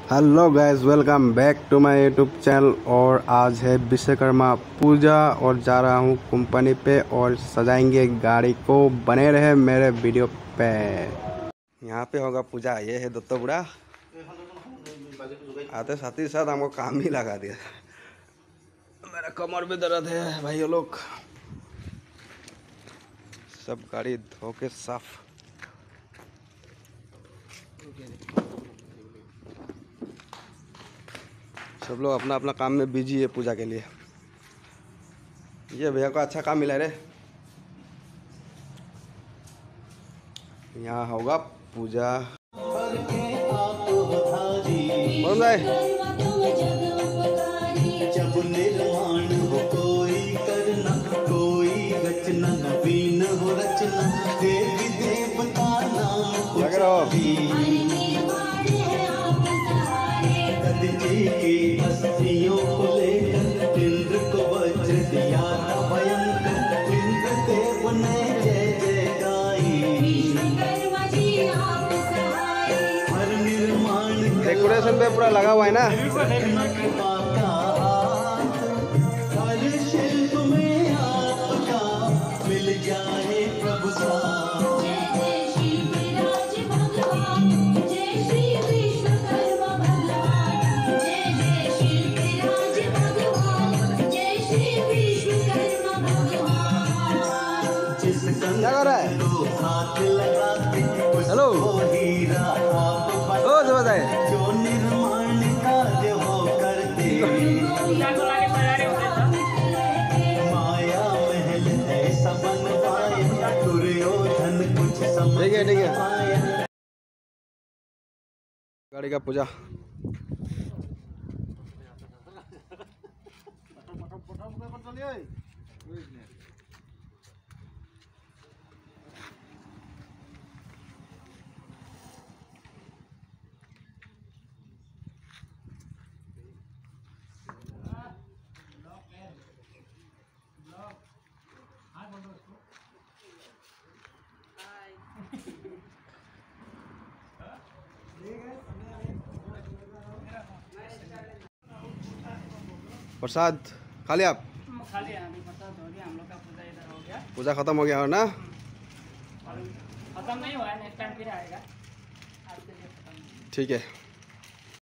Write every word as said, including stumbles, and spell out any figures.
Hello guys, welcome back to my YouTube channel. और आज है विश्वकर्मा पूजा और जा रहा हूँ कंपनी पे और सजाएंगे गाड़ी को। बने रहे मेरे वीडियो पे। यहाँ पे होगा पूजा। ये है दत्तो बुढ़ा, आते साथ ही साथ हमको काम ही लगा दिया। मेरा कमर में दर्द है भाई लोग। सब गाड़ी धो के साफ। सब लोग अपना अपना काम में बिजी है पूजा के लिए। ये भैया को अच्छा काम मिला रे। यहाँ होगा पूजा। बोल भाई। जब निर्माण हो कोई करना, कोई रचना नवीन हो रचना, देवी देवता नाम लग रहा की हस्तियों को लेकर इंद्र को वज्र दिया था भयंकर। इंद्र देव ने जय जय गाई। हर निर्माण डेकोरेशन पे पूरा लगा हुआ है ना। हर शिल्प में आपका मिल जाए प्रभु साथ। क्या कर रहा है? हेलो, ओ जो बताए जो निर्माण कार्य हो करते, माया महल ऐसा बनवाया, दुर्योधन कुछ समझ ठीक है ठीक है। गाड़ी का पूजा प्रसाद खा लिया आप? खा लिया, अभी प्रसाद हो गया। हम लोग का पूजा इधर हो गया। पूजा खत्म हो गया हो ना? खत्म नहीं हुआ है, नेक्स्ट टाइम फिर आएगा। आज के लिए खत्म। ठीक है।